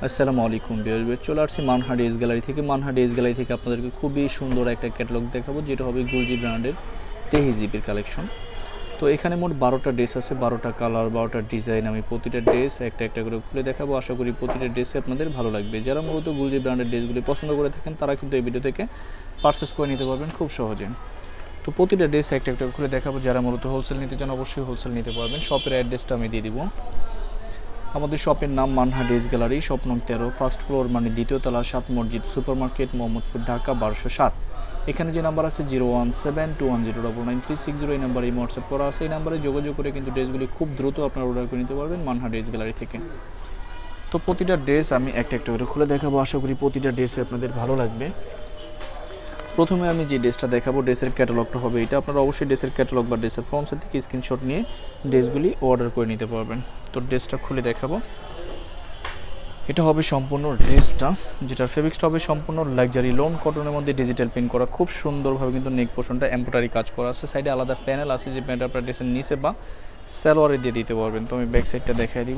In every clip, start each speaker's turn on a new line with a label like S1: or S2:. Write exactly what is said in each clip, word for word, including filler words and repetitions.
S1: আসসালামু আলাইকুম ভিউয়ার্স, চলে আসছি মানহা ড্রেস গ্যালারি থেকে। মানহা ড্রেস গ্যালারি থেকে আপনাদেরকে খুবই সুন্দর একটা ক্যাটালগ দেখাবো, যেটা হবে গুলজি ব্র্যান্ডের তেহজিবের কালেকশন। তো এখানে মোট বারোটা ড্রেস আছে, বারোটা কালার, বারোটা ডিজাইন। আমি প্রতিটা ড্রেস একটা একটা করে খুলে দেখাবো। আশা করি প্রতিটা ড্রেসে আপনাদের ভালো লাগবে। যারা মূলত গুলজি ব্র্যান্ডের ড্রেসগুলি পছন্দ করে থাকেন তারা কিন্তু এই ভিডিও থেকে পারচেস করে নিতে পারবেন খুব সহজে। তো প্রতিটা ড্রেস একটা একটা খুলে দেখাবো। যারা মূলত হোলসেল নিতে চান অবশ্যই হোলসেল নিতে পারবেন। শপের অ্যাড্রেসটা আমি দিয়ে দিব। আমাদের শপের নাম মানহা ড্রেস গ্যালারি, শপ নং তেরো, ফার্স্ট ফ্লোর মানে দ্বিতীয় তলা, সাত মসজিদ সুপার মার্কেট, মোহাম্মদপুর, ঢাকা বারোশো সাত। এখানে যে নাম্বার আছে zero one seven two one zero double nine three six zero, এই নাম্বারে হোয়াটসঅ্যাপ করা আছে। এই নাম্বারে যোগাযোগ করে কিন্তু ড্রেসগুলি খুব দ্রুত আপনারা অর্ডার করে নিতে পারবেন মানহা ড্রেস গ্যালারি থেকে। তো প্রতিটা ড্রেস আমি একটা একটা করে খুলে দেখাবো। আশা করি প্রতিটা ড্রেসে আপনাদের ভালো লাগবে। প্রথমে আমি যে ড্রেসটা দেখাবো, ড্রেসের ক্যাটালগটা হবে এটা। আপনারা অবশ্যই ড্রেসের ক্যাটালগ বা ড্রেসের ফ্রন্ট সাইড থেকে স্ক্রিনশট নিয়ে ড্রেসগুলি অর্ডার করে নিতে পারবেন। তো ড্রেসটা খুলে দেখাবো। এটা হবে সম্পূর্ণ ড্রেসটা, যেটার ফেব্রিক্সটা হবে সম্পূর্ণ লাক্সারি লোন কটনের মধ্যে ডিজিটাল প্রিন্ট করা, খুব সুন্দরভাবে কিন্তু নেক পোর্শনটা এমব্রয়ডারি কাজ করা আছে। সাইডে আলাদা প্যানেল আছে, যে প্যানেলটা আপনার ড্রেসের নিচে বা সালোয়ারে দিয়ে দিতে পারবেন। তো আমি ব্যাক সাইডটা দেখাই দিব।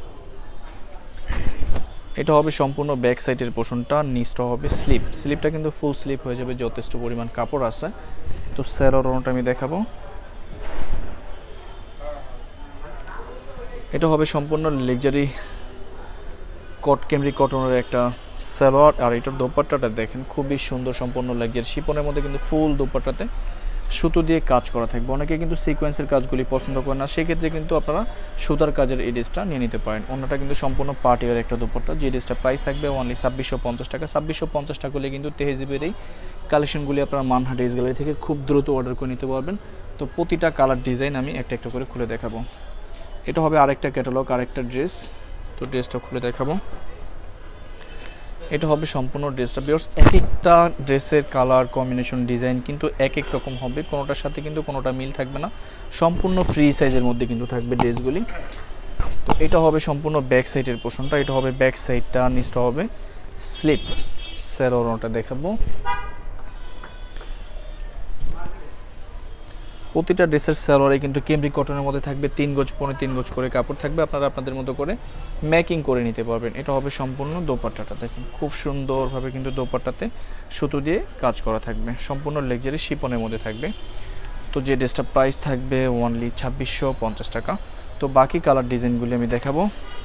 S1: এটা হবে সম্পূর্ণ ব্যাক সাইডের পোর্শনটা, নিচটা হবে স্লিপ। স্লিপটা কিন্তু ফুল স্লিপ হয়ে যাবে, যথেষ্ট পরিমাণ কাপড় আছে। তো সালোয়ারটা আমি দেখাবো। এটা হবে সম্পূর্ণ লাক্সারি কট ক্যামরি কটনের একটা সালোয়ার। আর এটার দোপাট্টাটা দেখেন খুবই সুন্দর, সম্পূর্ণ লাক্সারি শিপনের মধ্যে কিন্তু ফুল দোপাট্টাতে সুতো দিয়ে কাজ করা থাকবে। অনেকে কিন্তু সিকোয়েন্সের কাজগুলি পছন্দ করে না, সেক্ষেত্রে কিন্তু আপনারা সুতার কাজের এই ড্রেসটা নিয়ে নিতে পারেন। অন্যটা কিন্তু সম্পূর্ণ পার্টিওয়ার একটা দোপাট্টা, যে ড্রেসটা প্রাইস থাকবে অনলি ছাব্বিশশো পঞ্চাশ টাকা। ছাব্বিশশো পঞ্চাশ টাকা হলে কিন্তু তেহজিবের এই কালেকশনগুলি আপনারা মানহা ড্রেস গ্যালারি থেকে খুব দ্রুত অর্ডার করে নিতে পারবেন। তো প্রতিটা কালার ডিজাইন আমি একটা একটা করে খুলে দেখাবো। এটা হবে আরেকটা ক্যাটালগ, আরেকটা ড্রেস। তো ড্রেসটা খুলে দেখাবো। এটা হবে সম্পূর্ণ ড্রেসটা। ভিউয়ার্স, এক একটা ড্রেসের কালার কম্বিনেশন ডিজাইন কিন্তু এক এক রকম হবে, কোনোটার সাথে কিন্তু কোনোটা মিল থাকবে না। সম্পূর্ণ ফ্রি সাইজের মধ্যে কিন্তু থাকবে ড্রেসগুলি। তো এটা হবে সম্পূর্ণ ব্যাক সাইডের পোর্শনটা, এটা হবে ব্যাক সাইডটা, নিচটা হবে স্লিপ। সালোয়ারটা দেখাবো। প্রতিটা ড্রেসের সালোয়ারে কিন্তু ক্যামরি কটনের মধ্যে থাকবে, তিন গজ পৌনে তিন গজ করে কাপড় থাকবে। আপনারা আপনাদের মতো করে মেকিং করে নিতে পারবেন। এটা হবে সম্পূর্ণ দোপাট্টাটা, দেখেন খুব সুন্দরভাবে কিন্তু দোপাট্টাতে সুতো দিয়ে কাজ করা থাকবে, সম্পূর্ণ লাক্সারি শিপনের মধ্যে থাকবে। তো যে ড্রেসটা প্রাইস থাকবে অনলি ছাব্বিশশো পঞ্চাশ টাকা। তো বাকি কালার ডিজাইনগুলি আমি দেখাবো।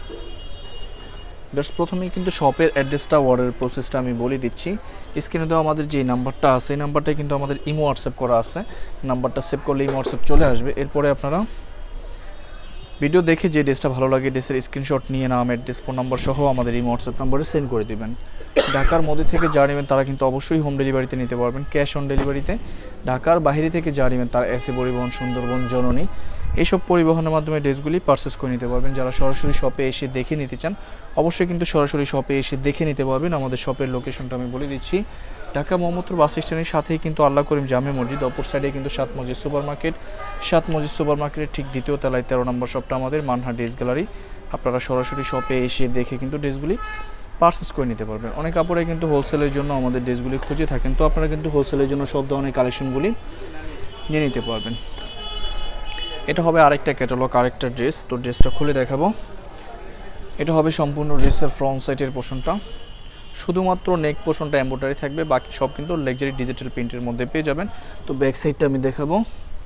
S1: জাস্ট প্রথমেই কিন্তু শপের অ্যাড্রেসটা, অর্ডারের প্রসেসটা আমি বলে দিচ্ছি। স্ক্রিনে দেওয়া আমাদের যে নাম্বারটা আছে, এই নাম্বারটাই কিন্তু আমাদের ইমো হোয়াটসঅ্যাপ করা আছে। নাম্বারটা সেভ করলে ইমো হোয়াটসঅ্যাপ চলে আসবে। এরপরে আপনারা ভিডিও দেখে যে ড্রেসটা ভালো লাগে ড্রেসের স্ক্রিনশট নিয়ে নাম, অ্যাড্রেস, ফোন নাম্বার সহ আমাদের ইমো হোয়াটসঅ্যাপ নাম্বারে সেন্ড করে দেবেন। ঢাকার মধ্যে থেকে যা নেবেন তারা কিন্তু অবশ্যই হোম ডেলিভারিতে নিতে পারবেন, ক্যাশ অন ডেলিভারিতে। ঢাকার বাইরে থেকে যা নেবেন তারা এসে পরিবহন, সুন্দরবন, জননী এইসব পরিবহনের মাধ্যমে ড্রেসগুলি পারচেস করে নিতে পারবেন। যারা সরাসরি শপে এসে দেখে নিতে চান অবশ্যই কিন্তু সরাসরি শপে এসে দেখে নিতে পারবেন। আমাদের শপের লোকেশনটা আমি বলে দিচ্ছি। ঢাকা মোহাম্মদপুর বাস স্ট্যান্ডের সাথেই কিন্তু আল্লাহ করিম জামে মসজিদ, অপর সাইডে কিন্তু সাত মসজিদ সুপার মার্কেট। সাত মসজিদ সুপার মার্কেটের ঠিক দ্বিতীয় তলায় তেরো নম্বর শপটা আমাদের মানহা ড্রেস গ্যালারি। আপনারা সরাসরি শপে এসে দেখে কিন্তু ড্রেসগুলি পারচেস করে নিতে পারবেন। অনেক কাপড়ে কিন্তু হোলসেলের জন্য আমাদের ড্রেসগুলি খুঁজে থাকেন, তো আপনারা কিন্তু হোলসেলের জন্য সব ধরনের কালেকশনগুলি নিয়ে নিতে পারবেন। এটা হবে আরেকটা ক্যাটালগ, আরেকটা ড্রেস। তো ড্রেসটা খুলে দেখাবো। এটা হবে সম্পূর্ণ ড্রেসের ফ্রন্ট সাইডের পোর্শনটা, শুধুমাত্র নেক পোর্শনটা এমব্রয়ডারি থাকবে, বাকি সব কিন্তু লাক্সারি ডিজিটাল প্রিন্টের মধ্যে পেয়ে যাবেন। তো ব্যাক সাইডটা আমি দেখাবো।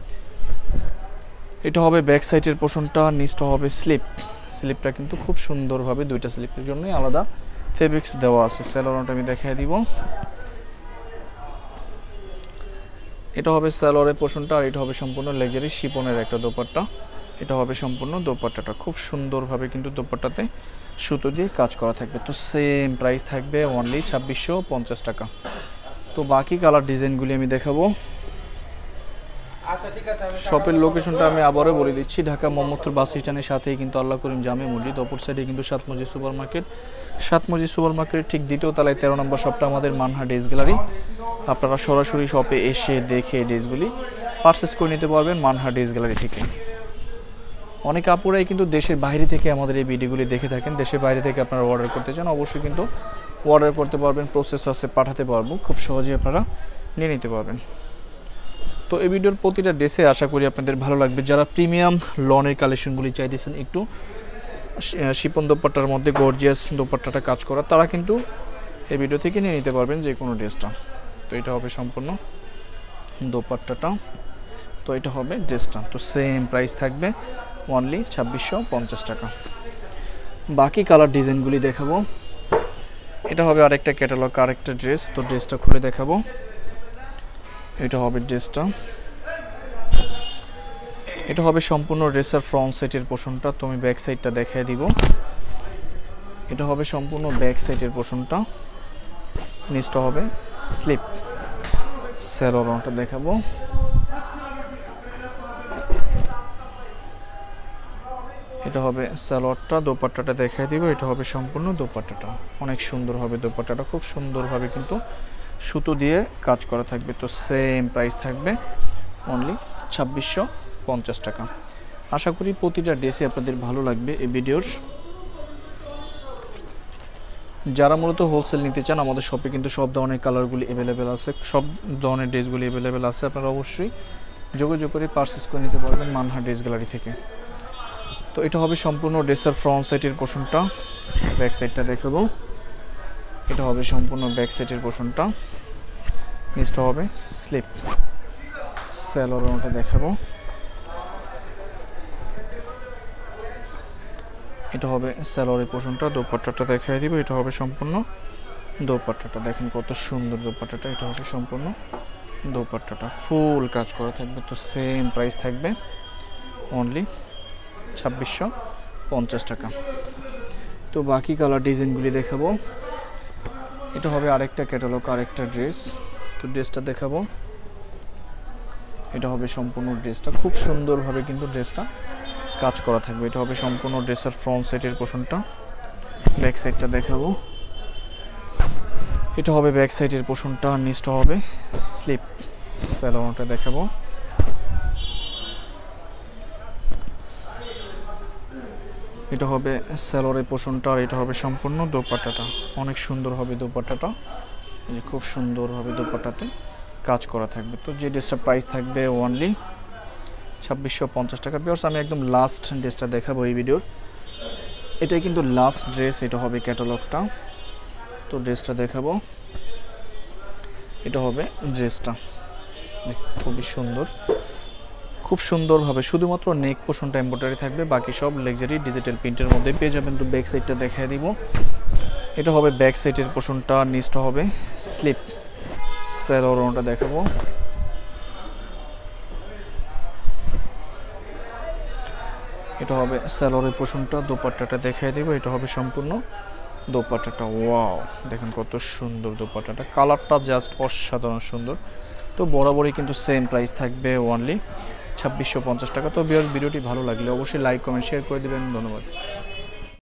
S1: এটা হবে ব্যাক সাইডের পোর্শনটা, নিচটা হবে স্লিপ। স্লিপটা কিন্তু খুব সুন্দরভাবে দুইটা স্লিপের জন্যই আলাদা ফেব্রিক্স দেওয়া আছে। সালোয়ারটা আমি দেখাই দিব। এটা হবে সালোয়ারের পোর্শনটা, আর এটা হবে সম্পূর্ণ লাক্সারি শিপনের একটা দোপাট্টা। এটা হবে সম্পূর্ণ দোপাট্টাটা, খুব সুন্দরভাবে কিন্তু দোপাট্টাতে সুতো দিয়ে কাজ করা থাকবে। তো সেম প্রাইস থাকবে অনলি ছাব্বিশশো পঞ্চাশ টাকা। তো বাকি কালার ডিজাইনগুলি আমি দেখাবো। শপের লোকেশনটা আমি আবারও বলে দিচ্ছি। ঢাকা মোহাম্মদপুর বাস স্ট্যান্ডের সাথেই কিন্তু আল্লাহ করিম জামে মসজিদ, অপর সাইডে কিন্তু সাত মসজিদ সুপার মার্কেট। সাত মসজিদ সুপার মার্কেটের ঠিক দ্বিতীয় তলায় তেরো নম্বর শপটা আমাদের মানহা ড্রেস গ্যালারি। আপনারা সরাসরি শপে এসে দেখে ড্রেসগুলি পারচেস করে নিতে পারবেন মানহা ড্রেস গ্যালারি থেকে। অনেক আপুরাই কিন্তু দেশের বাইরে থেকে আমাদের এই ভিডিওগুলি দেখে থাকেন। দেশের বাইরে থেকে আপনারা অর্ডার করতে চান অবশ্যই কিন্তু অর্ডার করতে পারবেন, প্রসেস আছে, পাঠাতে পারবো, খুব সহজেই আপনারা নিয়ে নিতে পারবেন। তো এই ভিডিওর প্রতিটা ড্রেসে আশা করি আপনাদের ভালো লাগবে। যারা প্রিমিয়াম লনের কালেকশনগুলি চাইতেছেন একটু শিপন দোপাট্টার মধ্যে গর্জিয়াস দোপাট্টাটা কাজ করা, তারা কিন্তু এই ভিডিও থেকে নিয়ে নিতে পারবেন যে কোনো ড্রেসটা। তো এটা হবে সম্পূর্ণ দোপাট্টাটা, তো এটা হবে ড্রেসটা। তো সেম প্রাইস থাকবে অনলি ছাব্বিশশো পঞ্চাশ টাকা। বাকি কালার ডিজাইনগুলি দেখাবো। এটা হবে আরেকটা ক্যাটালগ, আরেকটা ড্রেস। তো ড্রেসটা খুলে দেখাবো। এটা হবে ড্রেসটা, এটা হবে সম্পূর্ণ ড্রেসের ফ্রন্ট সাইডের পোর্শনটা। তো আমি ব্যাক সাইডটা দেখিয়ে দিব। এটা হবে সম্পূর্ণ ব্যাক সাইডের পোর্শনটা, নিচটা হবে স্লিপ। সেলোয়ারটা দেখাবো। এটা হবে সালোয়ারটা, দোপাট্টাটা দেখাই দিব। এটা হবে সম্পূর্ণ দোপাট্টাটা, অনেক সুন্দর হবে দোপাট্টাটা, খুব সুন্দরভাবে কিন্তু সুতো দিয়ে কাজ করা থাকবে। তো সেম প্রাইস থাকবে অনলি ছাব্বিশশো পঞ্চাশ টাকা। আশা করি প্রতিটা ড্রেসই আপনাদের ভালো লাগবে এই ভিডিওর। যারা মূলত হোলসেল নিতে চান আমাদের শপে কিন্তু সব ধরনের কালারগুলি অ্যাভেলেবেল আছে, সব ধরনের ড্রেসগুলি অ্যাভেলেবেল আছে। আপনারা অবশ্যই যোগাযোগ করে পারচেস করে নিতে পারবেন মানহা ড্রেস গ্যালারি থেকে। তো এটা হবে সম্পূর্ণ ড্রেসের ফ্রন্ট সাইডের পোর্শনটা, ব্যাক সাইডটা দেখাবো। এটা হবে সম্পূর্ণ ব্যাক সাইডের পোর্শনটা, নিচটা হবে স্লিপ। সেলোয়ারটা দেখাবো। এটা হবে সেলোয়ারের পোর্শনটা, দোপাট্টাটা দেখাই দিব। এটা হবে সম্পূর্ণ দোপাট্টাটা, দেখেন কত সুন্দর দোপাট্টাটা। এটা হবে সম্পূর্ণ দোপাট্টাটা, ফুল কাজ করা থাকবে। তো সেম প্রাইস থাকবে অনলি ছাব্বিশশো পঞ্চাশ টাকা। তো বাকি কালার ডিজাইনগুলি দেখাবো। এটা হবে আরেকটা ক্যাটালগ, আরেকটা ড্রেস। তো ড্রেসটা দেখাবো। এটা হবে সম্পূর্ণ ড্রেসটা, খুব সুন্দরভাবে কিন্তু ড্রেসটা কাজ করা থাকবে। এটা হবে সম্পূর্ণ ড্রেসের ফ্রন্ট সাইডের পোর্শনটা, ব্যাক সাইডটা দেখাবো। এটা হবে ব্যাক সাইডের পোর্শনটা, নিচটা হবে স্লিপ। সালোয়ারটা দেখাবো। এটা হবে সালোয়ারের পোর্শনটা, আর এটা হবে সম্পূর্ণ দোপাট্টাটা, অনেক সুন্দর হবে দোপাট্টাটা, এই যে খুব সুন্দর হবে দোপাট্টাতে কাজ করা থাকবে। তো যে ড্রেসটা প্রাইস থাকবে অনলি ছাব্বিশশো পঞ্চাশ টাকা। ভিউয়ার্স আমি একদম লাস্ট ড্রেসটা দেখাবো এই ভিডিওর, এটাই কিন্তু লাস্ট ড্রেস। এটা হবে ক্যাটালগটা, তো ড্রেসটা দেখাবো। এটা হবে ড্রেসটা, খুবই সুন্দর, খুব সুন্দরভাবে শুধুমাত্র নেক পোর্শনটা এমব্রয়ডারি থাকবে, বাকি সব লাক্সারি ডিজিটাল প্রিন্টের মধ্যে পেয়ে যাবেন। তো ব্যাক সাইডটা দেখাই দিব। এটা হবে ব্যাক সাইডের পোর্শনটা, নিচটা হবে স্লিপ। সেলোয়ারটা দেখাবো। এটা হবে সালোয়ারের পোর্শনটা, দোপাট্টাটা দেখাই দিব। এটা হবে সম্পূর্ণ দোপাট্টাটা, ওয়াও দেখেন কত সুন্দর দোপাট্টাটা, কালারটা জাস্ট অসাধারণ সুন্দর। তো বরাবরই কিন্তু সেম প্রাইস থাকবে অনলি ছাব্বিশশো পঞ্চাশ টাকা। তো ভিউয়ার্স ভিডিওটি ভালো লাগলে অবশ্যই লাইক কমেন্ট শেয়ার করে দেবেন। ধন্যবাদ।